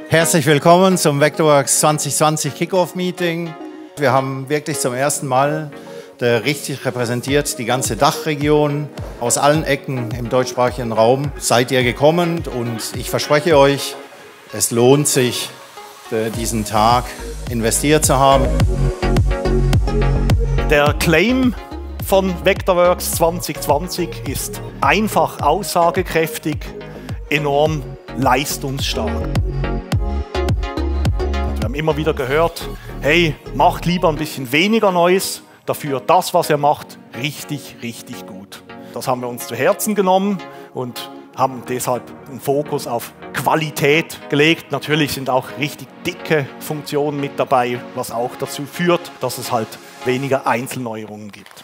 Herzlich willkommen zum Vectorworks 2020 Kickoff-Meeting. Wir haben wirklich zum ersten Mal richtig repräsentiert die ganze Dachregion. Aus allen Ecken im deutschsprachigen Raum seid ihr gekommen und ich verspreche euch, es lohnt sich, diesen Tag investiert zu haben. Der Claim von Vectorworks 2020 ist einfach aussagekräftig, enorm leistungsstark. Wir haben immer wieder gehört, hey, macht lieber ein bisschen weniger Neues, dafür das, was ihr macht, richtig, richtig gut. Das haben wir uns zu Herzen genommen und haben deshalb den Fokus auf Qualität gelegt. Natürlich sind auch richtig dicke Funktionen mit dabei, was auch dazu führt, dass es halt weniger Einzelneuerungen gibt.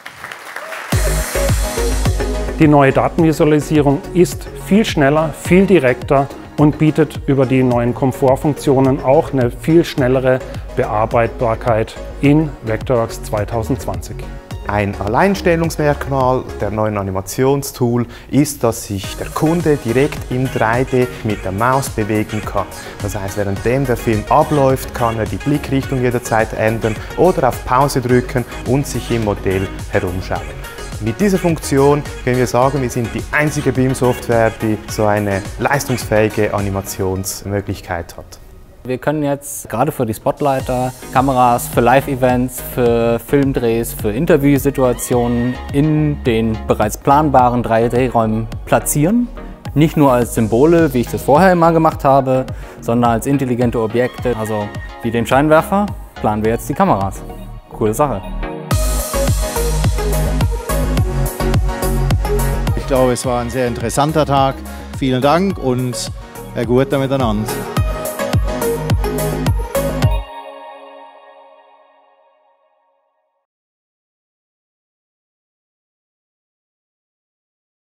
Die neue Datenvisualisierung ist viel schneller, viel direkter und bietet über die neuen Komfortfunktionen auch eine viel schnellere Bearbeitbarkeit in Vectorworks 2020. Ein Alleinstellungsmerkmal der neuen Animationstool ist, dass sich der Kunde direkt in 3D mit der Maus bewegen kann. Das heißt, währenddem der Film abläuft, kann er die Blickrichtung jederzeit ändern oder auf Pause drücken und sich im Modell herumschauen. Mit dieser Funktion können wir sagen, wir sind die einzige BIM-Software, die so eine leistungsfähige Animationsmöglichkeit hat. Wir können jetzt gerade für die Spotlighter Kameras für Live-Events, für Filmdrehs, für Interviewsituationen in den bereits planbaren 3D-Räumen platzieren. Nicht nur als Symbole, wie ich das vorher immer gemacht habe, sondern als intelligente Objekte. Also wie den Scheinwerfer planen wir jetzt die Kameras. Coole Sache. Ich glaube, es war ein sehr interessanter Tag. Vielen Dank und gut miteinander.